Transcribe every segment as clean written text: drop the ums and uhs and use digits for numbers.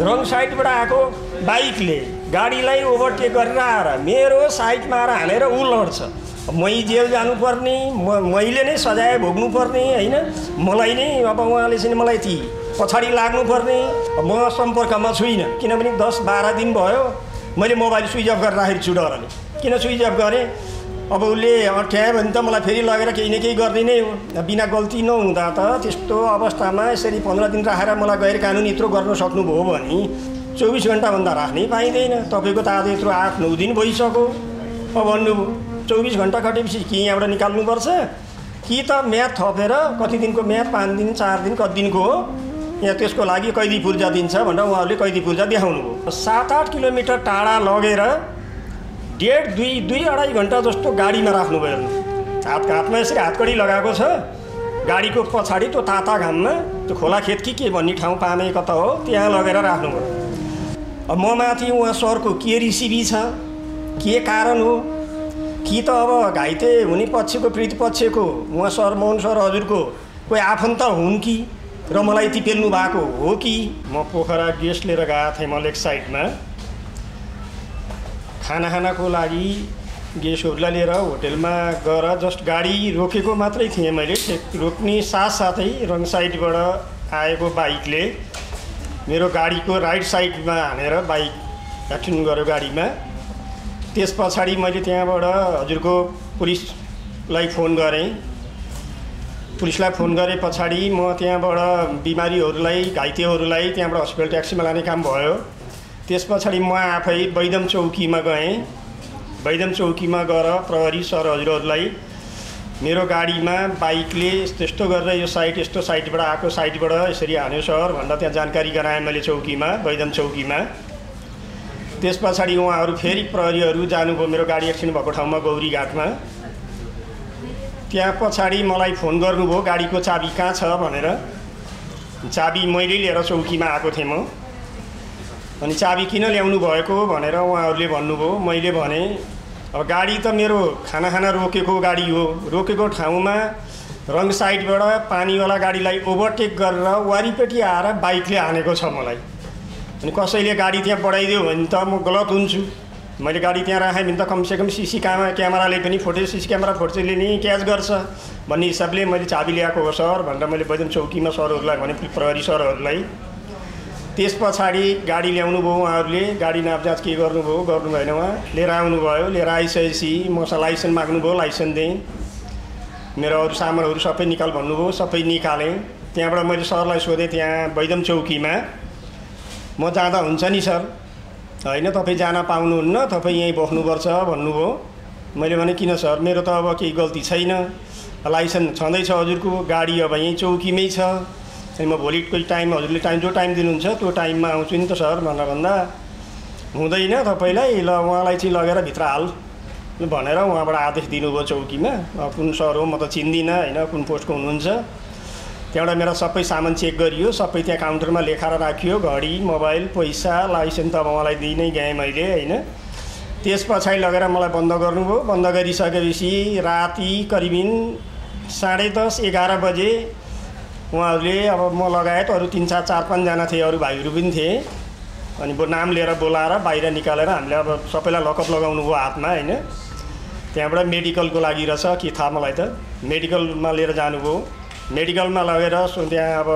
रङ साइडबाट आएको बाइकले गाडीलाई ओभरटेक गरेर आएर मेरो साइडमा आएर हालेर ऊ लड्छ। मै जेल जानुपर्ने, मैले नै सजाय भोग्नुपर्ने होइन, मलाई नै अब उहाँले चाहिँ मलाई ती पछाडि लाग्नुपर्ने। म सम्पर्कमा छुइनँ किनभने 10-12 दिन भयो मैले मोबाइल स्विच अफ गरेर राखेको छु डरले। किन स्विच अफ गरेँ? अब उसले अट्यायो भने त मलाई फेरि लगेर केही न केही गरिदिने हो। बिना गल्ती नहुँदा त त्यस्तो अवस्थामा यसरी 15 दिन राखेर मलाई गैर कानुनी यत्रो गर्न सक्नुभयो भने 24 घन्टाभन्दा राख्नै पाइँदैन। तपाईँको त आज यत्रो 8-9 दिन भइसक्यो। अब भन्नुभयो 24 घन्टा कटेपछि कि यहाँबाट निकाल्नुपर्छ कि त म्याद थपेर कति दिनको म्याद, 5 दिन 4 दिन कति दिनको हो, यहाँ त्यसको लागि कैदी पूर्जा दिन्छ भनेर उहाँहरूले कैदी पूर्जा देखाउनुभयो। 7-8 किलोमिटर टाढा लगेर 1.5-2-2.5 घन्टा जस्तो गाडीमा राख्नुभयो। हातमा यसरी हातकडी लगाएको छ, गाडीको पछाडि त्यो ताता घाममा त्यो खोला खेत के भन्ने ठाउँ पामे कता हो त्यहाँ लगेर राख्नुभयो। अब म माथि उहाँ सरको के रिसिभी छ, के कारण हो, कि त अब घाइते हुने पक्षको प्रतिपक्षको उहाँ सर मोहन सर हजुरको कोही आफन्त हुन् कि र मलाई यति पेल्नु भएको हो कि। म पोखरा गेस्ट लिएर गएको थिएँ म लेक साइडमा खानाको लागि गेस्टहरूलाई लिएर होटेलमा गएर जस्ट गाडी रोकेको मात्रै थिएँ मैले। रोक्ने साथसाथै रङ साइडबाट आएको बाइकले मेरो गाडीको राइट साइडमा हानेर बाइक एक्सिडेन्ट गर्यो गाडीमा। त्यस पछाडि मैले त्यहाँबाट हजुरको पुलिसलाई फोन गरेँ। पुलिसलाई फोन गरे पछाडि म त्यहाँबाट बिमारीहरूलाई घाइतेहरूलाई त्यहाँबाट हस्पिटल ट्याक्सीमा लाने काम भयो। त्यस पछाडि म आफै बैदम चौकीमा गएँ। बैदम चौकीमा गएर प्रहरी सर हजुरहरूलाई मेरो गाडीमा बाइकले यस्तो गरेर यो साइड यस्तो साइडबाट आएको साइडबाट यसरी हान्यो सर भनेर त्यहाँ जानकारी गराएँ मैले चौकीमा, बैदम चौकीमा। त्यस पछाडि उहाँहरू फेरि प्रहरीहरू जानुभयो मेरो गाडी एक्सिडेन्ट भएको ठाउँमा गौरीघाटमा। त्यहाँ पछाडि मलाई फोन गर्नुभयो गाडीको चाबी कहाँ छ भनेर। चाबी मैले लिएर चौकीमा आएको थिएँ म। अनि चाबी किन ल्याउनु भएको भनेर उहाँहरूले भन्नुभयो। मैले भने अब गाडी त मेरो खाना रोकेको गाडी हो, रोकेको ठाउँमा रङ साइडबाट पानीवाला गाडीलाई ओभरटेक गरेर वारिपट्टि आएर बाइकले हानेको छ मलाई। अनि कसैले गाडी त्यहाँ बढाइदियो भने त म गलत हुन्छु। मैले गाडी त्यहाँ राखेँ भने त कमसेकम सीसी क्यामेराले पनि सीसी क्यामेरा फोटोले नि क्याच गर्छ भन्ने हिसाबले मैले चाबी ल्याएको हो सर भनेर मैले बैदम चौकीमा सरहरूलाई भने, प्रहरी सरहरूलाई। त्यस पछाडि गाडी ल्याउनु भयो उहाँहरूले, गाडी नापजाँच के गर्नुभयो, गर्नु भएन। उहाँ लिएर आउनुभयो, लिएर आइसकेपछि मसँग लाइसेन्स माग्नुभयो, लाइसेन्स दिएँ। मेरो अरू सामानहरू सबै निकाल भन्नुभयो, सबै निकालेँ। त्यहाँबाट मैले सरलाई सोधेँ त्यहाँ बैदम चौकीमा म जाँदा हुन्छ नि सर? होइन तपाईँ जान पाउनुहुन्न, तपाईँ यहीँ बस्नुपर्छ भन्नुभयो। मैले भने किन सर, मेरो त अब केही गल्ती छैन, लाइसेन्स छँदैछ हजुरको, गाडी अब यहीँ चौकीमै छ। अनि म भोलिको टाइम हजुरले जो टाइम दिनुहुन्छ त्यो टाइममा आउँछु नि त सर भनेर भन्दा हुँदैन तपाईँलाई, ल उहाँलाई चाहिँ लगेर भित्र हाल भनेर उहाँबाट आदेश दिनुभयो चौकीमा। कुन सर हो म त चिन्दिनँ होइन, कुन पोस्टको हुनुहुन्छ। त्यहाँबाट मेरा सबै सामान चेक गरियो, सबै त्यहाँ काउन्टरमा लेखाएर राखियो, घडी, मोबाइल, पैसा, लाइसेन्स त अब उहाँलाई दिइ नै गएँ मैले होइन। त्यस पछाडि लगेर मलाई बन्द गर्नुभयो। बन्द गरिसकेपछि राति करिबिन 10:30-11 बजे उहाँहरूले अब म लगायत अरू 3-4-5 जना थिए, अरू भाइहरू पनि थिए। अनि नाम लिएर बोलाएर बाहिर निकालेर हामीले अब सबैलाई लकअप लगाउनु भयो हातमा होइन। त्यहाँबाट मेडिकलको लागि रहेछ के थाहा मलाई त, मेडिकलमा लिएर जानुभयो। मेडिकलमा लगेर त्यहाँ अब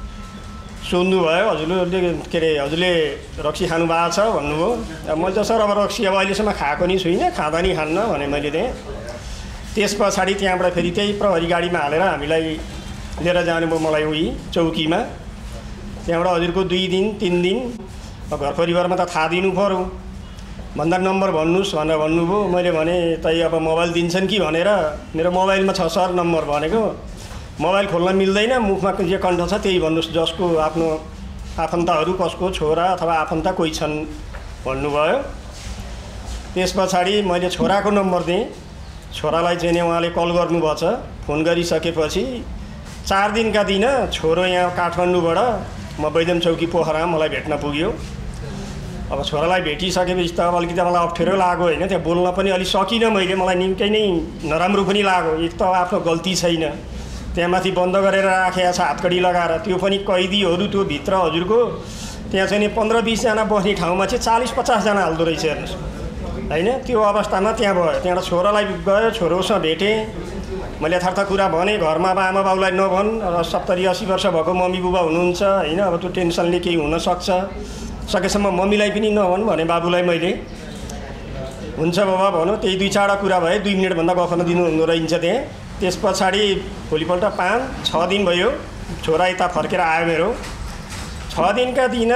सोध्नुभयो हजुरले के अरे हजुरले रक्सी खानु भएको छ भन्नुभयो। अब मैले त सर अब रक्सी अब अहिलेसम्म खाएको नि छुइनँ, खाँदा नि खान्न भने मैले त्यहाँ। त्यस पछाडि त्यहाँबाट फेरि त्यही प्रहरी गाडीमा हालेर हामीलाई लिएर जानुभयो मलाई उही चौकीमा। त्यहाँबाट हजुरको 2 दिन 3 दिन घर परिवारमा त थाहा दिनु पऱ्यो भन्दा नम्बर भन्नुहोस् भनेर भन्नुभयो। मैले भने तै अब मोबाइल दिन्छन् कि भनेर, मेरो मोबाइलमा छ सर नम्बर भनेको, मोबाइल खोल्न मिल्दैन, मुखमा जे कण्ठ छ त्यही भन्नुहोस्, जसको आफ्नो आफन्तहरू कसको छोरा अथवा आफन्त कोही छन् भन्नुभयो। त्यस पछाडि मैले छोराको नम्बर दिएँ, छोरालाई चाहिँ उहाँले कल गर्नुभएछ। फोन गरिसकेपछि 4 दिनका दिन छोरो यहाँ काठमाडौँबाट म बैदम चौकी पोखरा मलाई भेट्न पुग्यो। अब छोरालाई भेटिसकेपछि त अब अलिकति मलाई अप्ठ्यारो लाग्यो होइन, त्यहाँ बोल्न पनि अलिक सकिनँ मैले, मलाई निकै नै नराम्रो पनि लाग्यो। एक त आफ्नो गल्ती छैन, त्यहाँ माथि बन्द गरेर राखेको छ हातकडी लगाएर, त्यो पनि कैदीहरू त्यो भित्र हजुरको त्यहाँ चाहिँ नि 15-20 जना बस्ने ठाउँमा चाहिँ 40-50 जना हाल्दो रहेछ हेर्नुहोस् हैन। त्यो अवस्थामा त्यहाँ भयो। त्यहाँबाट छोरालाई गयो, छोरोसँग भेटेँ, मैले यथार्थ कुरा भने। घरमा अब आमा बाउलाई नभन्, 70-80 वर्ष भएको मम्मी बुबा हुनुहुन्छ हैन, अब त्यो टेन्सनले केही हुनसक्छ, सकेसम्म मम्मीलाई पनि नभन् भने बाबुलाई मैले। हुन्छ बाबा भनौँ, त्यही 2-4 कुरा भयो, 2 मिनटभन्दा गफ नदिनु हुँदो रहेछ त्यहाँ। त्यस पछाडि भोलिपल्ट 5-6 दिन भयो, छोरा यता फर्केर आयो मेरो। 6 दिनका दिन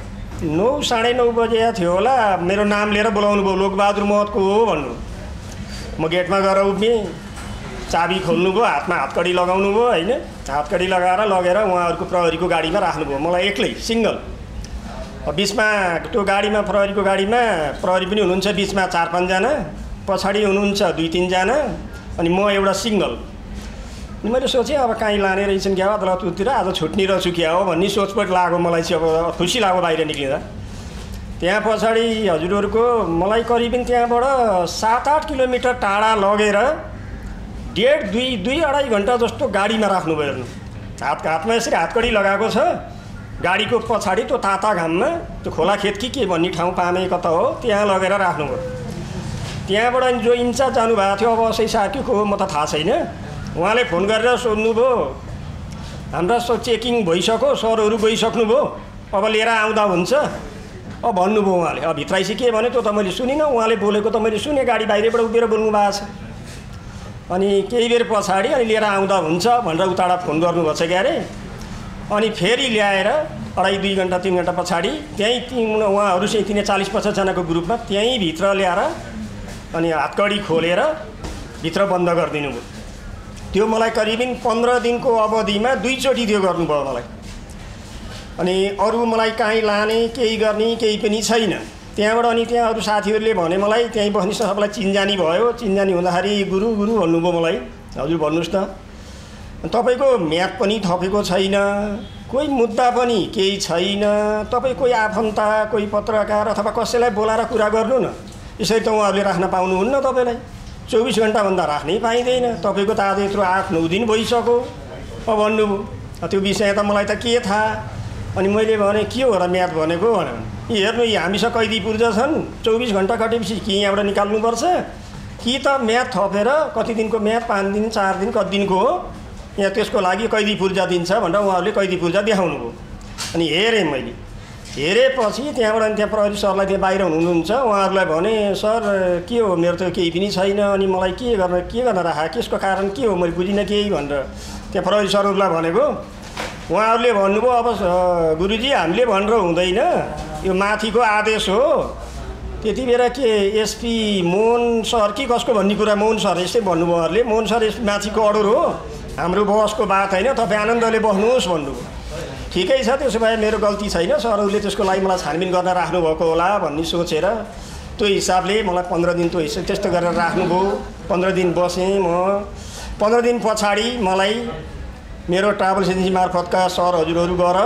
9-9:30 बजे थियो होला, मेरो नाम लिएर बोलाउनु भयो, लोकबहादुर महतको हो भन्नु। म गेटमा गएर उभिएँ, चाबी खोल्नु भयो, हातमा हातकडी लगाउनु भयो हैन। हातकडी लगाएर लगेर उहाँहरूको प्रहरीको गाडीमा राख्नुभयो, मलाई एक्लै सिङ्गल। बिचमा त्यो गाडीमा, प्रहरीको गाडीमा प्रहरी पनि हुनुहुन्छ, बिचमा 4-5 जना, पछाडि हुनुहुन्छ 2-3 जना, अनि म एउटा सिङ्गल। अनि मैले सोचेँ अब कहीँ लाने रहेछन् क्या अदालततिर, आज छुट्ने रहेछु क्या हो भन्ने सोचपट लाग्यो मलाई चाहिँ। अब खुसी लाग्यो बाहिर निक्लिँदा। त्यहाँ पछाडि हजुरहरूको मलाई करिबन त्यहाँबाट 7-8 किलोमिटर टाढा लगेर 1.5-2-2.5 घन्टा जस्तो गाडीमा राख्नुभयो। हेर्नु, हातमा यसरी हातकडी लगाएको छ, गाडीको पछाडि त्यो ताता घाममा, त्यो खोला खेत के भन्ने ठाउँ पामे कता हो, त्यहाँ लगेर राख्नुभयो। त्यहाँबाट जो इन्चार्ज जानुभएको थियो, अब असै सार्कीको हो म त थाहा छैन, उहाँले फोन गरेर सोध्नुभयो, हाम्रा चेकिङ भइसक्यो, सरहरू गइसक्नुभयो, अब लिएर आउँदा हुन्छ अब भन्नुभयो उहाँले। अब भित्राइसी के भन्यो त्यो त मैले सुनिनँ, उहाँले बोलेको त मैले सुनेँ, गाडी बाहिरबाट उभिएर बोल्नु भएको छ। अनि केही बेर पछाडि अनि लिएर आउँदा हुन्छ भनेर उताबाट फोन गर्नुभएको छ क्या अरे। अनि फेरि ल्याएर 2.5 घन्टा 3 घन्टा पछाडि त्यहीँ उहाँहरू चाहिँ 40-50 जनाको ग्रुपमा त्यहीँ भित्र ल्याएर अनि हातकडी खोलेर भित्र बन्द गरिदिनु भयो। त्यो मलाई करिबन 15 दिनको अवधिमा 2 चोटि त्यो गर्नुभयो मलाई। अनि अरू मलाई कहीँ लाने केही गर्ने केही पनि छैन त्यहाँबाट। अनि त्यहाँ अरू साथीहरूले भने मलाई, त्यहीँ बस्ने सबलाई चिन्जानी भयो। चिन्जानी हुँदाखेरि गुरु भन्नुभयो मलाई, हजुर भन्नुहोस् त, तपाईँको म्याद पनि थपेको छैन, कोही मुद्दा पनि केही छैन, तपाईँ कोही आफन्त, कोही पत्रकार अथवा कसैलाई बोलाएर कुरा गर्नु न, यसरी त उहाँहरूले राख्न पाउनुहुन्न, तपाईँलाई 24 घन्टाभन्दा राख्नै पाइँदैन, तपाईँको त आज यत्रो 8-9 दिन भइसक्यो अब भन्नुभयो। त्यो विषय त मलाई त के थाहा। अनि मैले भने के हो र म्याद भनेको भने, हेर्नु हामीसँग कैदी पूर्जा छन्, 24 घन्टा कटेपछि कि यहाँबाट निकाल्नुपर्छ कि त म्याद थपेर कति दिनको म्याद, 5 दिन 4 दिन कति दिनको हो, यहाँ त्यसको लागि कैदी पूर्जा दिन्छ भनेर उहाँहरूले कैदी पूर्जा देखाउनु भयो। अनि हेरेँ मैले, हेरेपछि त्यहाँबाट अनि त्यहाँ प्रहरी सरलाई त्यहाँ बाहिर हुनुहुन्छ, उहाँहरूलाई भने सर के हो मेरो त केही पनि छैन, अनि मलाई के गर्न राखा, त्यसको कारण के हो मैले बुझिनँ केही भनेर त्यहाँ प्रहरी सरहरूलाई भनेको। उहाँहरूले भन्नुभयो अब गुरुजी हामीले भनेर हुँदैन, यो माथिको आदेश हो। त्यति बेला के एसपी मोहन सर कि कसको भन्ने कुरा, मोहन सर यस्तै भन्नुभयो उहाँहरूले, मोहन सर माथिको अर्डर हो, हाम्रो बसको बात होइन, तपाईँ आनन्दले बस्नुहोस् भन्नुभयो। ठिकै छ, त्यसो भए मेरो गल्ती छैन, सरहरूले त्यसको लागि मलाई छानबिन गर्न राख्नुभएको होला भन्ने सोचेर त्यो हिसाबले मलाई 15 दिन त्यस्तो गरेर राख्नुभयो। 15 दिन बसेँ म। 15 दिन पछाडि मलाई मेरो ट्राभल्स एजेन्सी मार्फतका सर हजुरहरू गएर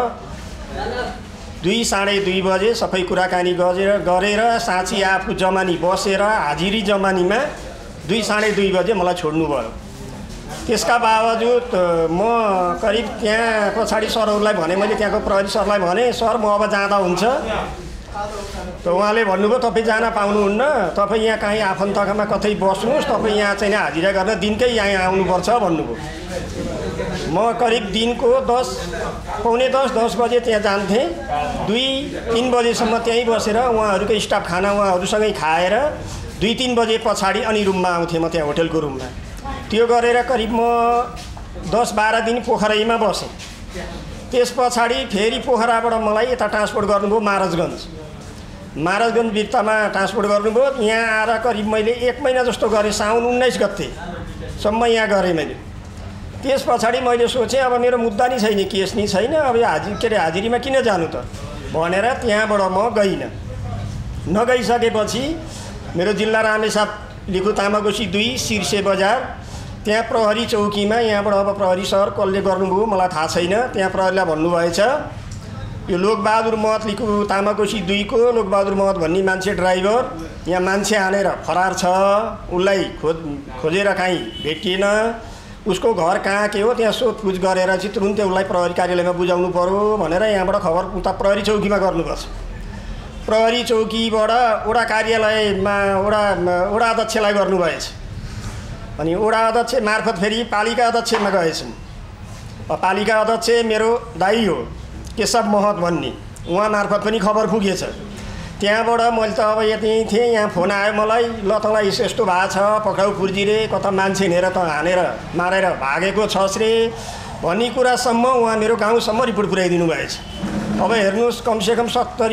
2-2:30 बजे सबै कुराकानी गरेर साँची आफू जमानी बसेर हाजिरी जमानीमा 2-2:30 बजे मलाई छोड्नुभयो। त्यसका बावजुद म करिब त्यहाँ पछाडि सरहरूलाई भने, मैले त्यहाँको प्रहरी सरलाई भने, सर म अब जाँदा हुन्छ, त उहाँले भन्नुभयो तपाईँ जान पाउनुहुन्न, तपाईँ यहाँ कहीँ आफन्तकामा कतै बस्नुहोस्, तपाईँ यहाँ चाहिँ हाजिरा गर्न दिनकै यहाँ आउनुपर्छ भन्नुभयो। म करिब दिनको 10:45-10 बजे त्यहाँ जान्थेँ, 2-3 बजेसम्म त्यहीँ बसेर उहाँहरूकै स्टाफ खाना उहाँहरूसँगै खाएर 2-3 बजे पछाडि अनि रुममा आउँथेँ म, त्यहाँ होटलको रुममा। त्यो गरेर करिब म 10-12 दिन पोखराईमा बसेँ। त्यस पछाडि फेरि पोखराबाट मलाई यता ट्रान्सपोर्ट गर्नुभयो महाराजगञ्ज बिर्तामा ट्रान्सपोर्ट गर्नुभयो। यहाँ आएर करिब मैले 1 महिना जस्तो गरेँ, साउन 19 गतेसम्म यहाँ गरेँ मैले। त्यस पछाडि मैले सोचेँ अब मेरो मुद्दा नि छैन, केस नि छैन, अब यो हाजिरीमा किन जानु त भनेर त्यहाँबाट म गइनँ। नगइसकेपछि मेरो जिल्ला रामेछाप लिखु तामाकोशी 2 सिर्से बजार, त्यहाँ प्रहरी चौकीमा, यहाँबाट अब प्रहरी सर कसले गर्नुभयो मलाई थाहा छैन, त्यहाँ प्रहरीलाई भन्नुभएछ यो लोकबहादुर महत लिखु तामाकोशी 2 को लोकबहादुर महत भन्ने मान्छे ड्राइभर यहाँ मान्छे हानेर फरार छ, उसलाई खोजेर कहीँ भेटिएन, उसको घर कहाँ के हो त्यहाँ सोधपुछ गरेर चाहिँ तुरुन्तै उसलाई प्रहरी कार्यालयमा बुझाउनु पर्यो भनेर यहाँबाट खबर उता प्रहरी चौकीमा गर्नुपर्छ। प्रहरी चौकीबाट वडा कार्यालयमा वडा अध्यक्षलाई गर्नुभएछ। अनि वडा अध्यक्ष मार्फत फेरि पालिका अध्यक्षमा गएछन्। पालिका अध्यक्ष मेरो दाइ हो केशव महत भन्ने, उहाँ मार्फत पनि खबर पुगेछ। त्यहाँबाट मैले त अब यति थिएँ, यहाँ फोन आयो मलाई, ल तँलाई यस्तो भएको छ, पक्राउ पुर्जी रे, कता मान्छे हिँडेर त हानेर मारेर भागेको छस् रे भन्ने कुरासम्म उहाँ मेरो गाउँसम्म रिपोर्ट पुर्याइदिनु भएछ। अब हेर्नुहोस्, कमसेकम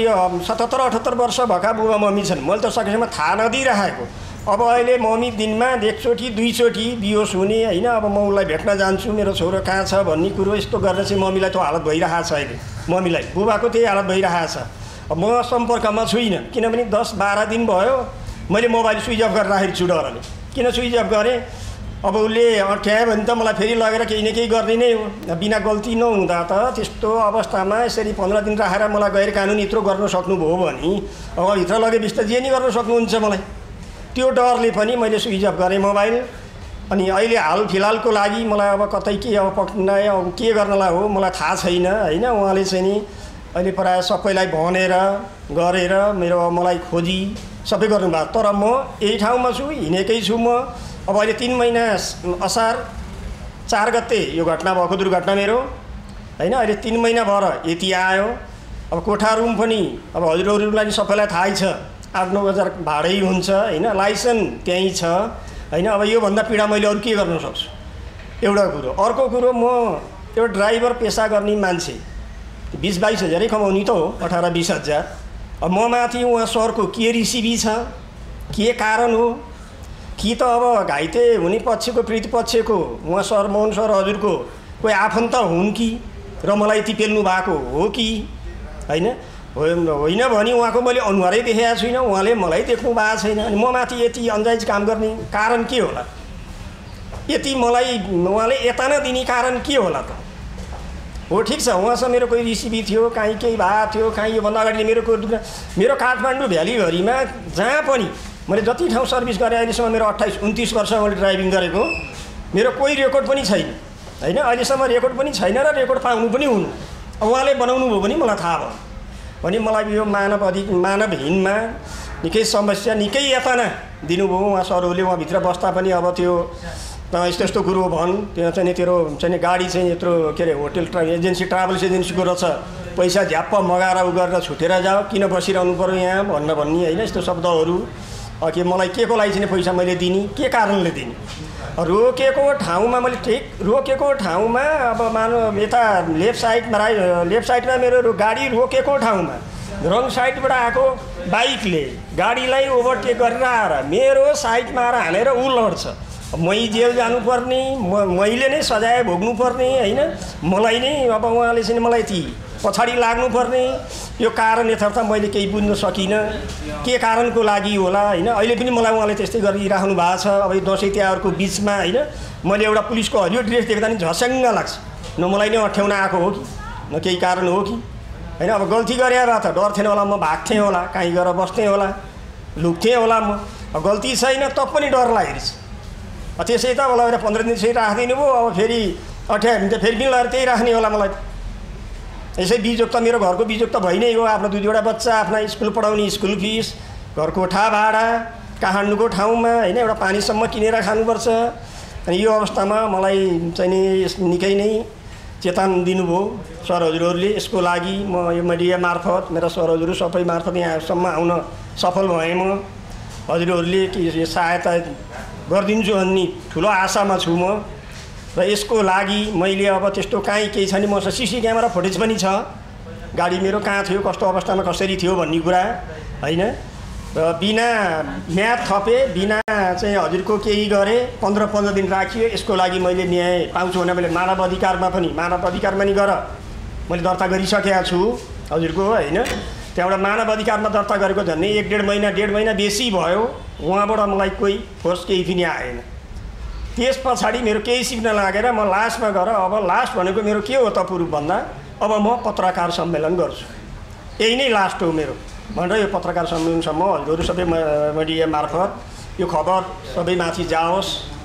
77-78 वर्ष भएका बुबा मम्मी छन्। मैले त सकेसम्म थाहा नदिइराखेको। अब अहिले मम्मी दिनमा एकचोटि दुईचोटि बिहोस हुने होइन, अब म उसलाई भेट्न जान्छु, मेरो छोरो कहाँ छ भन्ने कुरो यस्तो गरेर चाहिँ मम्मीलाई त्यो हालत भइरहेको छ। अहिले मम्मीलाई बुबाको त्यही हालत भइरहेको छ। म सम्पर्कमा छुइनँ, किनभने 10-12 दिन भयो मैले मोबाइल स्विच अफ गरेर राखेको छु डरले। किन स्विच अफ गरेँ, अब उसले अँठ्यायो भने त मलाई फेरि लगेर केही न केही गरिदिने हो। बिना गल्ती नहुँदा त त्यस्तो अवस्थामा यसरी 15 दिन राखेर मलाई गैर कानुनी यत्रो गर्न सक्नुभयो भने अब भित्र लगेपछि त जे नि गर्न सक्नुहुन्छ मलाई। त्यो डरले पनि मैले स्विच अफ गरेँ मोबाइल। अनि अहिले हाल फिलहालको लागि मलाई अब कतै के अब पक्रिन अब के गर्नलाई हो मलाई थाहा छैन होइन। उहाँले चाहिँ नि अहिले प्रायः सबैलाई भनेर गरेर मेरो मलाई खोजी सबै गर्नुभएको, तर म यही ठाउँमा छु, हिँडेकै छु म। अब अहिले 3 महिना असार 4 गते यो घटना भएको, दुर्घटना मेरो होइन। अहिले 3 महिना भएर यति आयो। अब कोठा रुम पनि अब हजुरहरूलाई नि सबैलाई थाहै छ, 8-9 हजार भाडै हुन्छ होइन, लाइसेन्स त्यहीँ छ होइन। अब योभन्दा पीडा मैले अरू के गर्न सक्छु, एउटा कुरो। अर्को कुरो, म एउटा ड्राइभर पेसा गर्ने मान्छे, 20-22 हजारै कमाउने त हो, 18-20 हजार। अब म माथि उहाँ सरको के रिसिभी छ, के कारण हो, कि त अब घाइते हुने पक्षको प्रतिपक्षको उहाँ सर मोहन सर हजुरको कोही आफन्त हुन् कि र मलाई यति पेल्नु भएको हो कि होइन। होइन भने उहाँको मैले अनुहारै देखेको छुइनँ, उहाँले मलाई देख्नु भएको छैन। अनि म माथि यति अन्जाइज काम गर्ने कारण के होला, यति मलाई उहाँले यता नदिने कारण के होला त? हो ठिक छ, उहाँसँग मेरो कोही रिसिभी थियो, काहीँ केही भएको थियो, काहीँ योभन्दा अगाडि मेरो काठमाडौँ भ्यालीभरिमा जहाँ पनि मैले जति ठाउँ सर्भिस गरेँ अहिलेसम्म, मेरो 28-29 वर्ष मैले ड्राइभिङ गरेको, मेरो कोही रेकर्ड पनि छैन होइन। अहिलेसम्म रेकर्ड पनि छैन र रेकर्ड पाउनु पनि हुनु। अब उहाँले बनाउनु भयो भने मलाई थाहा भयो भने मलाई यो मानवहीनमा निकै समस्या, निकै यातना दिनुभयो उहाँ सरहरूले। उहाँभित्र बस्दा पनि अब त्यो यस्तो कुरो भन्, त्यो चाहिँ तेरो चाहिँ गाडी चाहिँ यत्रो के अरे होटल एजेन्सी ट्राभल्स एजेन्सीको रहेछ, पैसा झ्याप्प मगाएर उ गरेर छुटेर जाऊ, किन बसिरहनु पऱ्यो यहाँ भन्ने होइन, यस्तो शब्दहरू। के मलाई के को लागि चाहिँ पैसा मैले दिने, के कारणले दिने? रोकेको ठाउँमा मैले ठिक रोकेको ठाउँमा अब मानव यता लेफ्ट साइडमा मेरो गाडी रोकेको ठाउँमा रङ साइडबाट आएको बाइकले गाडीलाई ओभरटेक गरेर आएर मेरो साइडमा आएर हालेर ऊ लड्छ। मै जेल जानुपर्ने, मैले नै सजाय भोग्नुपर्ने होइन, मलाई नै अब उहाँले चाहिँ मलाई ती पछाडि लाग्नुपर्ने। यो कारण यथार्थ मैले केही बुझ्न सकिनँ, के कारणको लागि होला होइन। अहिले पनि मलाई उहाँले त्यस्तै गरिराख्नु भएको छ। अब यो दसैँ तिहारको बिचमा होइन, मैले एउटा पुलिसको हरियो ड्रेस देख्दा नि झस्याङ्ग लाग्छ, न मलाई नै अठ्याउन आएको हो कि न केही कारण हो कि होइन। अब गल्ती गरे भए त डर थिएन होला, म भाग्थेँ होला, कहीँ गएर बस्थेँ होला, लुक्थेँ होला म। अब गल्ती छैन त पनि डर लागेको छ। त्यसै त मलाई 15 दिन चाहिँ राखिदिनु भयो, अब फेरि अठ्यायो भने त फेरि पनि लगेर त्यही राख्ने होला मलाई। यसै बिजोग त मेरो घरको बिजोग त भइ नै हो, आफ्नो 2 बच्चा, आफ्ना स्कुल पढाउने स्कुल फिस, घर कोठा भाडा, काठमाडौँको ठाउँमा होइन, एउटा पानीसम्म किनेर खानुपर्छ। अनि यो अवस्थामा मलाई चाहिँ नि निकै नै चेतन दिनुभयो सर हजुरहरूले। यसको लागि म यो मिडिया मार्फत, मेरा सर हजुरहरू सबै मार्फत यहाँसम्म आउन सफल भएँ। म हजुरहरूले कि सहायता गरिदिन्छु भन्ने ठुलो आशामा छु म। र यसको लागि मैले अब त्यस्तो काहीँ केही छैन, मसँग सिसी क्यामेरा फुटेज पनि छ, गाडी मेरो कहाँ थियो, कस्तो अवस्थामा कसरी थियो भन्ने कुरा होइन। र बिना म्याद थपे, बिना चाहिँ हजुरको केही गरेँ, 15 दिन राखियो। यसको लागि मैले न्याय पाउँछु भने मैले मानव अधिकारमा नि गर मैले दर्ता गरिसकेको छु हजुरको होइन। त्यहाँबाट मानव अधिकारमा दर्ता गरेको झन्डै 1.5 महिना बेसी भयो, उहाँबाट मलाई कोही फोर्स केही पनि आएन। त्यस पछाडि मेरो केही सिक्न लागेर म लास्टमा गएर अब लास्ट भनेको मेरो के हो त पुरुष भन्दा अब म पत्रकार सम्मेलन गर्छु, यही नै लास्ट हो मेरो भनेर यो पत्रकार सम्मेलनसम्म हजुरहरू सबै मिडिया मार्फत यो खबर सबै माथि जाओस्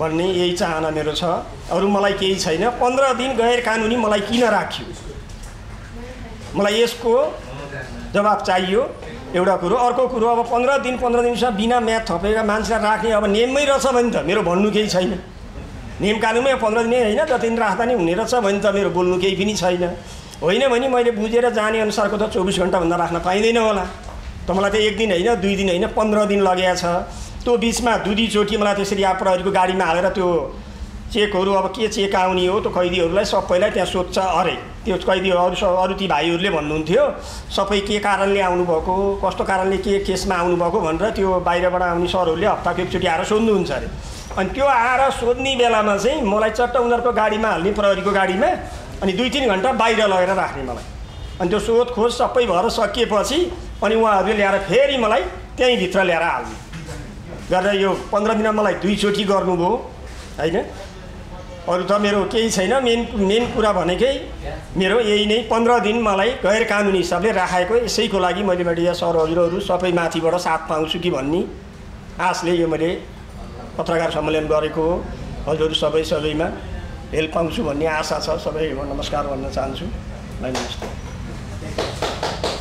भन्ने यही चाहना मेरो छ। अरू मलाई केही छैन। 15 दिन गैर कानुनी मलाई किन राख्यो, मलाई यसको जवाब चाहियो एउटा कुरो। अर्को कुरो, अब 15 दिनसम्म बिना म्याद थपेका मान्छेलाई राख्ने अब नियममै रहेछ भने त मेरो भन्नु केही छैन। नियम कानुनमै 15 दिनै होइन 2 दिन राख्दा नै हुने रहेछ भने त मेरो बोल्नु केही पनि छैन। होइन भने मैले बुझेर जाने अनुसारको त 24 घण्टाभन्दा राख्न पाइँदैन होला। त मलाई त 1 दिन होइन 2 दिन होइन 15 दिन लगेको छ। त्यो बिचमा दुईचोटि मलाई त्यसरी प्रहरीको गाडीमा हालेर त्यो चेकहरू अब के चेक आउने हो, त्यो कैदीहरूलाई सबैलाई त्यहाँ सोध्छ। अरे त्यो कैदीहरू अरू ती भाइहरूले भन्नुहुन्थ्यो सबै के कारणले आउनुभएको, कस्तो कारणले के केसमा आउनुभएको भनेर त्यो बाहिरबाट आउने सरहरूले हप्ताको एकचोटि आएर सोध्नुहुन्छ अरे। अनि त्यो आएर सोध्ने बेलामा चाहिँ मलाई चट्ट उनीहरूको गाडीमा हाल्ने, प्रहरीको गाडीमा, अनि 2-3 घन्टा बाहिर लगेर राख्ने मलाई। अनि त्यो सोधखोज सबै भएर सकिएपछि अनि उहाँहरूले ल्याएर फेरि मलाई त्यहीँ भित्र ल्याएर हाल्ने गरेर यो 15 दिनमा मलाई 2 चोटि गर्नुभयो होइन। अरू त मेरो केही छैन। मेन कुरा भनेकै मेरो यही नै 15 दिन मलाई गैर कानुनी हिसाबले राखेको, यसैको लागि मैले मिडिया सर हजुरहरू सबै माथिबाट साथ पाउँछु कि भन्ने आशले यो मैले पत्रकार सम्मेलन गरेको हो। हजुरहरू सबैमा हेल्प पाउँछु भन्ने आशा छ। सबैको नमस्कार भन्न चाहन्छु। नमस्ते।